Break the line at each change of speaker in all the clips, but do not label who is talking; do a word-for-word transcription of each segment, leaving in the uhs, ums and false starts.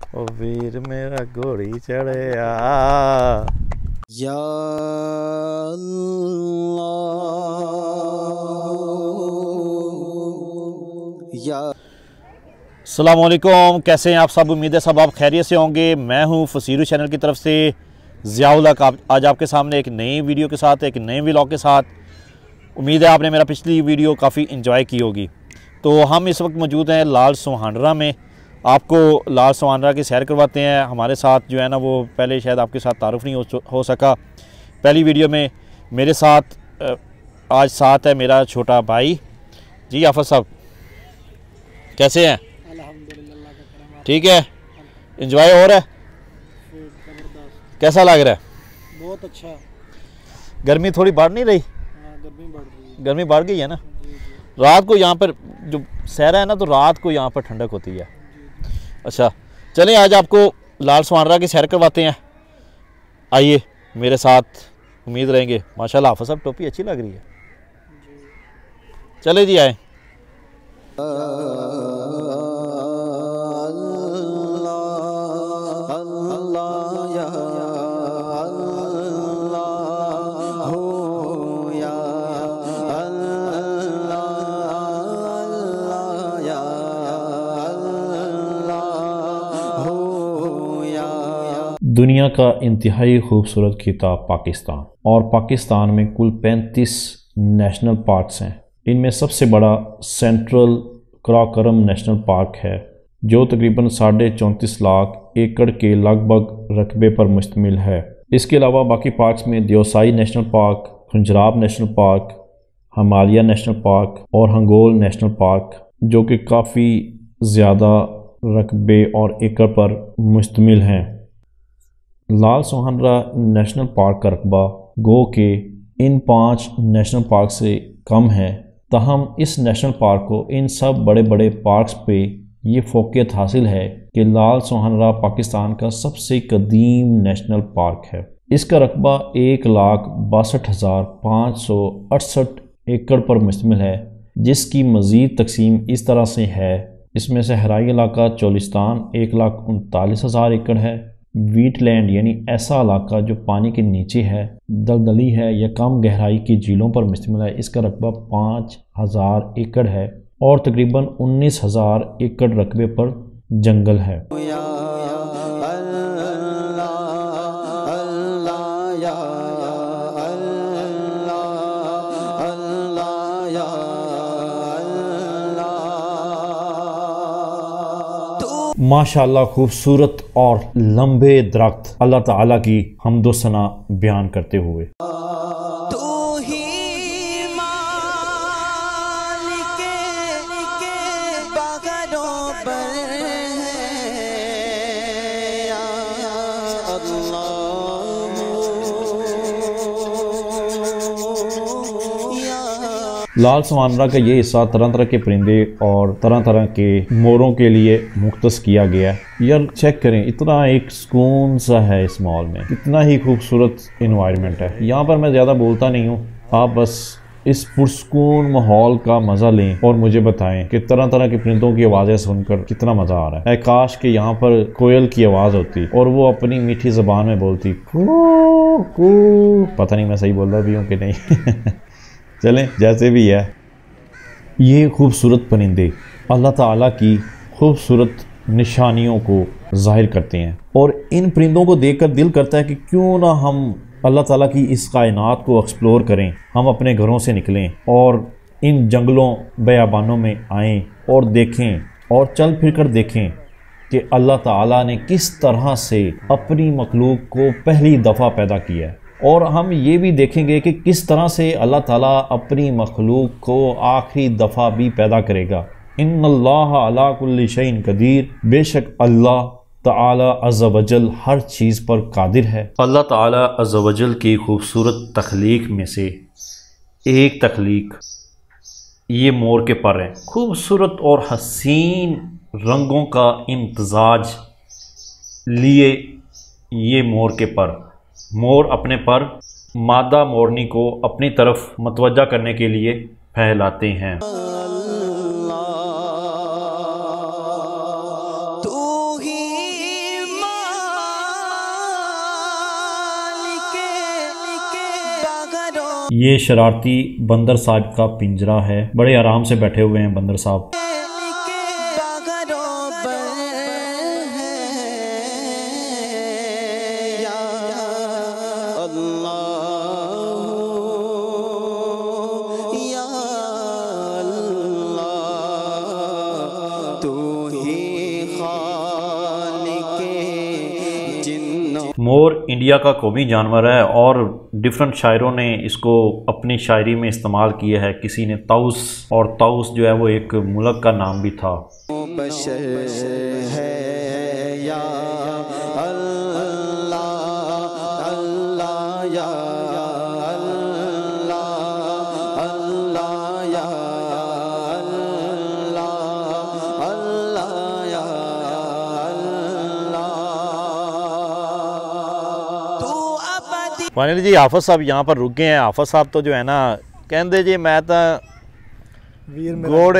ओ वीर मेरा घोड़ी चढ़िया
या अल्लाह या।
अस्सलाम वालेकुम, कैसे हैं आप सब। उम्मीद है सब आप खैरियत से होंगे। मैं हूं फसीरू चैनल की तरफ से ज़ियाउल हक, आज आपके सामने एक नई वीडियो के साथ, एक नए व्लॉग के साथ। उम्मीद है आपने मेरा पिछली वीडियो काफ़ी इंजॉय की होगी। तो हम इस वक्त मौजूद हैं लाल सुहानरा में। आपको लाल सुहानरा की सैर करवाते हैं। हमारे साथ जो है ना, वो पहले शायद आपके साथ तारुफ नहीं हो, हो सका पहली वीडियो में। मेरे साथ आज साथ है मेरा छोटा भाई जी आफत साहब। कैसे हैं? ठीक है, इंजॉय हो रहा है? कैसा लग रहा है?
बहुत अच्छा।
गर्मी थोड़ी बढ़ नहीं रही?
हाँ, गर्मी बढ़ रही है।
गर्मी बढ़ गई है ना। रात को यहाँ पर जो सहरा है ना, तो रात को यहाँ पर ठंडक होती है। अच्छा चलें, आज आपको लाल सुहानरा की सैर करवाते हैं। आइए मेरे साथ, उम्मीद रहेंगे। माशाल्लाह हाफ़िज़ साहब, टोपी अच्छी लग रही है। चले जी, आए।
दुनिया का इंतहाई खूबसूरत खिताब पाकिस्तान, और पाकिस्तान में कुल पैंतीस नेशनल पार्क्स हैं। इनमें सबसे बड़ा सेंट्रल कराकोरम नेशनल पार्क है, जो तकरीबन साढ़े चौंतीस लाख एकड़ के लगभग रकबे पर मुश्तमिल है। इसके अलावा बाकी पार्क्स में Deosai national park, Khunjerab national park, Himalaya national park और हंगोल नेशनल पार्क, जो कि काफ़ी ज़्यादा रकबे और एकड़ पर मुश्तमिल हैं। लाल सुहानरा नेशनल पार्क का रकबा गो के इन पांच नेशनल पार्क से कम है, ताहम इस नेशनल पार्क को इन सब बड़े बड़े पार्क्स पे ये फ़ौक़ियत हासिल है कि लाल सुहानरा पाकिस्तान का सबसे कदीम नेशनल पार्क है। इसका रकबा एक लाख बासठ हज़ार पाँच सौ अड़सठ एकड़ पर मुश्तमिल है, जिसकी मज़ीद तकसीम इस तरह से है। इसमें सहराई इलाका चोलिस्तान एक लाख उनतालीस हज़ार एकड़ है। वीटलैंड यानी ऐसा इलाका जो पानी के नीचे है, दलदली है या कम गहराई की झीलों पर मुश्तमिल है, इसका रकबा पाँच हज़ार एकड़ है। और तकरीबन उन्नीस हज़ार एकड़ रकबे पर जंगल है। माशाअल्लाह खूबसूरत और लंबे दरख्त अल्लाह ताला की हम्दो सना बयान करते हुए। लाल सुहानरा का ये हिस्सा तरह तरह के परिंदे और तरह तरह के मोरों के लिए मुख्तस किया गया है। यार चेक करें, इतना एक सुकून सा है इस मॉल में, कितना ही खूबसूरत इन्वायरमेंट है। यहाँ पर मैं ज़्यादा बोलता नहीं हूँ, आप बस इस पुरसकून माहौल का मज़ा लें और मुझे बताएं कि तरह तरह के परिंदों की आवाज़ें सुनकर कितना मज़ा आ रहा है। काश कि यहाँ पर कोयल की आवाज़ होती और वो अपनी मीठी ज़बान में बोलती कू कू। पता नहीं मैं सही बोल रहा भी हूँ कि नहीं। चलें, जैसे भी है, ये खूबसूरत परिंदे अल्लाह ताला की खूबसूरत निशानियों को जाहिर करते हैं, और इन परिंदों को देखकर दिल करता है कि क्यों ना हम अल्लाह ताला की इस कायनात को एक्सप्लोर करें। हम अपने घरों से निकलें और इन जंगलों बयाबानों में आएं और देखें और चल फिर कर देखें कि अल्लाह ताला ने किस तरह से अपनी मखलूक को पहली दफ़ा पैदा किया है। और हम ये भी देखेंगे कि किस तरह से अल्लाह ताला अपनी मखलूक को आखिरी दफ़ा भी पैदा करेगा। इन्नल्लाह अला कुल्ली शैइन कदीर, बेशक अल्लाह ताला अज़्ज़ा वजल हर चीज़ पर कादिर है।
अल्लाह ताला अज़्ज़ा वजल की खूबसूरत तख्लीक में से एक तख्लीक ये मोर के पर हैं। खूबसूरत और हसीन रंगों का इम्तजाज लिए ये मोर के पर। मोर अपने पर मादा मोरनी को अपनी तरफ मतवज्जा करने के लिए फैलाते हैं।
तू ही
ये शरारती बंदर साहब का पिंजरा है। बड़े आराम से बैठे हुए हैं बंदर साहब। मोर इंडिया का कौमी जानवर है और डिफरेंट शायरों ने इसको अपनी शायरी में इस्तेमाल किया है। किसी ने ताउस, और ताउस जो है वो एक मुल्क का नाम भी था।
फाइनली जी हाफिज साहब यहाँ पर रुक गए हैं। हाफिज साहब तो जो है ना कहते जी मैं तो घोड़े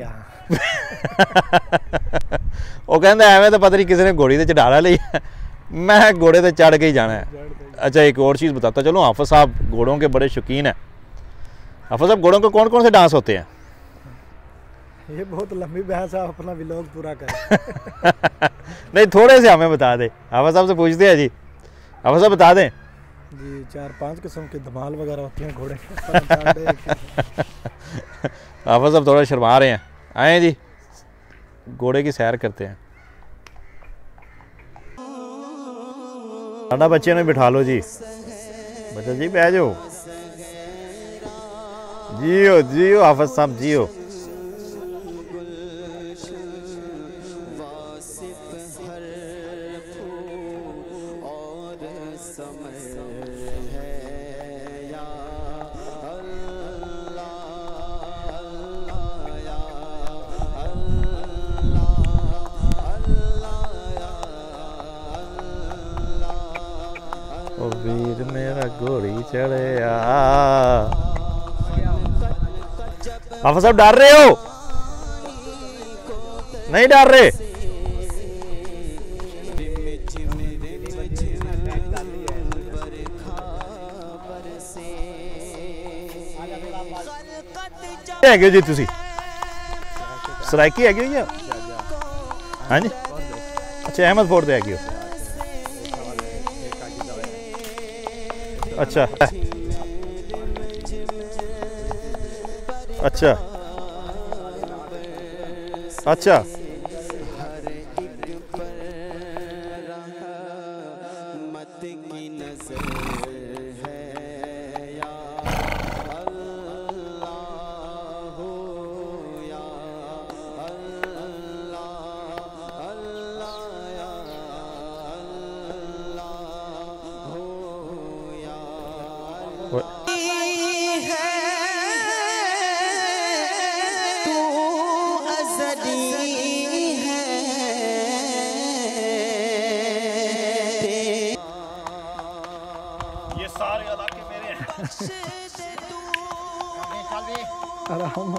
वो कहते एवं तो पता नहीं किसी ने घोड़ी से चढ़ाना लिया, मैं घोड़े से चढ़ के ही जाना है। अच्छा एक और चीज़ बताता चलो, हाफिज साहब घोड़ों के बड़े शौकीन हैं। हाफिज साहब घोड़ों के कौन कौन से डांस होते हैं?
ये बहुत लंबी बहस है, अपना व्लॉग पूरा करें।
नहीं थोड़े से हमें बता दें, हाफिज साहब से पूछते हैं जी। हाफिज साहब बता दें
जी। चार पांच किस्म के धमाल वगैरह होती हैं घोड़े।
हाफिज साहब थोड़ा शर्मा रहे हैं, आए जी घोड़े की सैर करते हैं। साढ़ा बच्चे ने बिठा लो जी, बच्चा जी बह जाओ, जियो जियो हाफिज साहब जियो। ओ वीर मेरा घोड़ी चढ़े आ। हाफिज साहब डर रहे हो? नहीं डर रहे? है जी तुसी सराइकी है या हाँ जी? अच्छा अहमद फोर्ड दे है। अच्छा अच्छा अच्छा ये सारे इलाके मेरे हैं।
आराम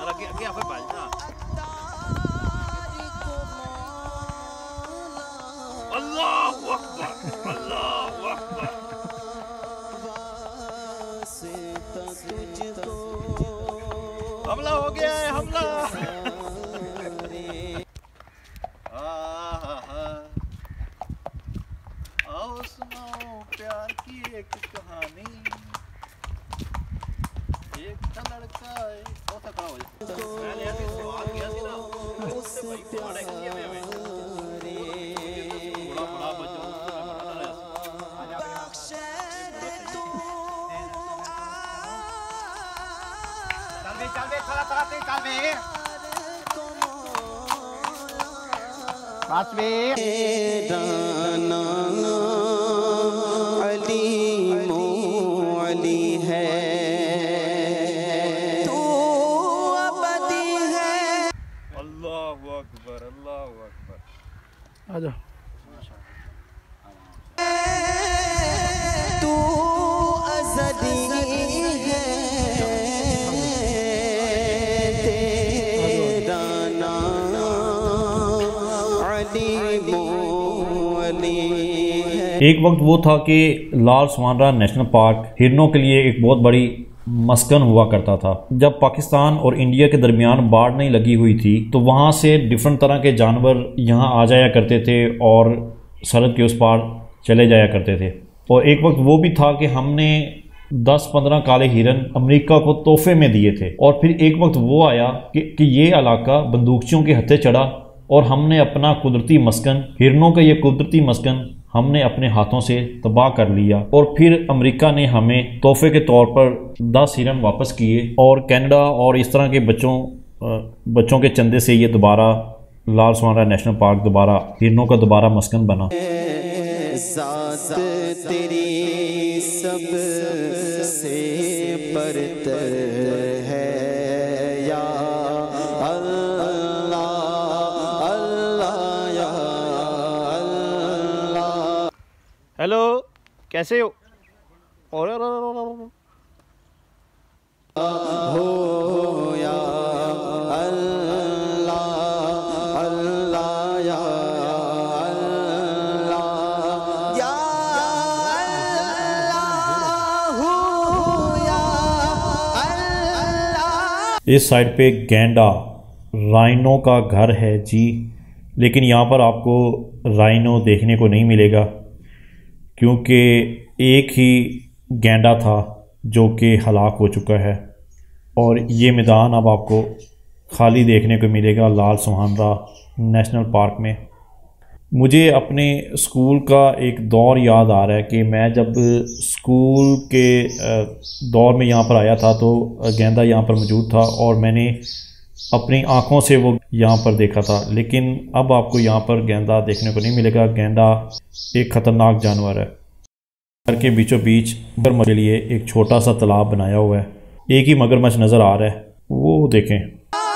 अल्लाहु अकबर अल्लाहु अकबर। हमला हो गया है, हमला। आओ सुनाओ प्यार की एक कहानी। एक था लड़का एक बहुत खड़ा हो जाता मैंने अभी सवाल किया थी ना उससे भाई बड़ा किया मैं बड़ा बड़ा बच्चा चल बे चल बे चला चला ते चल बे पांच बे दाना
आजा।
तू अज़ली है तेरा नाम अली मोली है।
एक वक्त वो था कि लाल स्वानरा नेशनल पार्क हिरनों के लिए एक बहुत बड़ी मस्कन हुआ करता था। जब पाकिस्तान और इंडिया के दरमियान बाढ़ नहीं लगी हुई थी तो वहाँ से डिफरेंट तरह के जानवर यहाँ आ जाया करते थे और सरहद के उस पार चले जाया करते थे। और एक वक्त वो भी था कि हमने दस पंद्रह काले हिरन अमेरिका को तोहफे में दिए थे, और फिर एक वक्त वो आया कि, कि ये इलाका बंदूकचियों के हत्थे चढ़ा और हमने अपना कुदरती मस्कन, हिरनों का ये कुदरती मस्कन हमने अपने हाथों से तबाह कर लिया। और फिर अमेरिका ने हमें तोहफे के तौर पर दस हिरन वापस किए, और कनाडा और इस तरह के बच्चों बच्चों के चंदे से ये दोबारा लाल सुहानरा नेशनल पार्क दोबारा हिरनों का दोबारा मस्कन बना।
ज़ात तेरी सब से बरतर है या अल्लाह अल्लाह या अल्लाह।
हेलो, कैसे हो? और
हो या अल्लाह अल्लाह या अल्लाह या अल्लाह हो या अल्लाह।
इस साइड पे गैंडा राइनो का घर है जी, लेकिन यहाँ पर आपको राइनो देखने को नहीं मिलेगा क्योंकि एक ही गैंडा था जो कि हलाक हो चुका है। और ये मैदान अब आपको खाली देखने को मिलेगा लाल सुहानरा नेशनल पार्क में। मुझे अपने स्कूल का एक दौर याद आ रहा है कि मैं जब स्कूल के दौर में यहाँ पर आया था तो गेंदा यहाँ पर मौजूद था और मैंने अपनी आँखों से वो यहाँ पर देखा था। लेकिन अब आपको यहाँ पर गेंदा देखने को नहीं मिलेगा। गेंदा एक ख़तरनाक जानवर है। घर के बीचों बीच मगरमच्छ के लिए एक छोटा सा तालाब बनाया हुआ है। एक ही मगरमच्छ नज़र आ रहा है, वो देखें।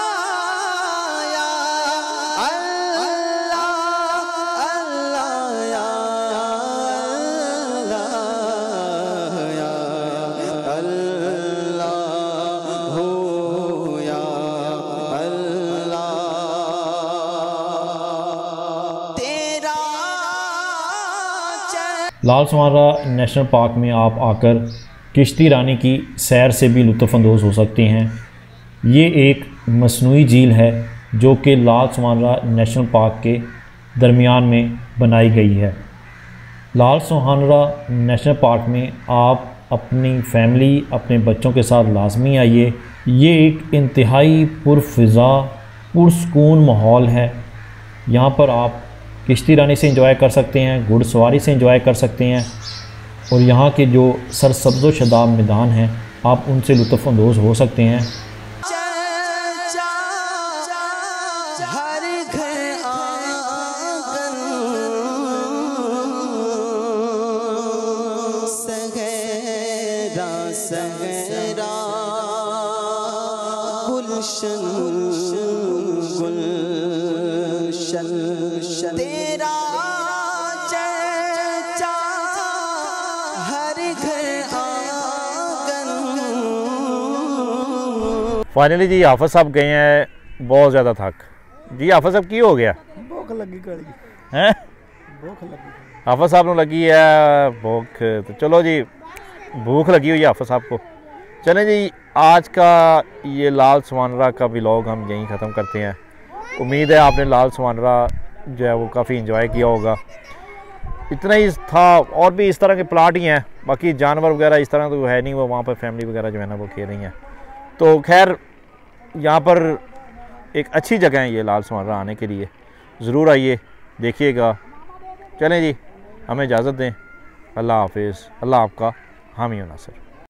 लाल सुहानरा नेशनल पार्क में आप आकर किश्ती रानी की सैर से भी लुत्फ़अंदोज़ हो सकते हैं। ये एक मसनूई झील है जो कि लाल सुहानरा नेशनल पार्क के दरमियान में बनाई गई है। लाल सुहानरा नेशनल पार्क में आप अपनी फैमिली, अपने बच्चों के साथ लाजमी आइए। ये एक इंतहाई पुरफ़िज़ा पुरसकून माहौल है। यहाँ पर आप किश्ती रानी से एंजॉय कर सकते हैं, घुड़सवारी से एंजॉय कर सकते हैं, और यहाँ के जो सरसब्ज़ो शदाब मैदान हैं आप उनसे लुत्फ़अंदोज़ हो सकते हैं।
हर घर आंगन सगेरा सगेरा गुलशन गुलशन तेरा चर्चा हर घर आंगन।
फाइनली जी हाफिज़ साहब गए हैं, बहुत ज़्यादा थक। जी हाफिज़ साहब की हो गया?
भूख लगी कड़ी
हैं?
भूख लगी
हाफिज़ साहब को लगी है भूख, तो चलो जी भूख लगी हुई है हाफिज़ साहब को। चलें जी, आज का ये लाल सुहानरा का व्लॉग हम यहीं ख़त्म करते हैं। उम्मीद है आपने लाल सुहानरा जो है वो काफ़ी इंजॉय किया होगा। इतना ही था, और भी इस तरह के प्लाट ही हैं, बाकी जानवर वगैरह इस तरह तो है नहीं। वो वहाँ पर फैमिली वगैरह जो है ना वो खेल रही हैं। तो खैर यहाँ पर एक अच्छी जगह है ये लाल सुहानरा आने के लिए, ज़रूर आइए देखिएगा। चलें जी, हमें इजाज़त दें। अल्लाह हाफिज़। अल्लाह आपका हामी व नासिर।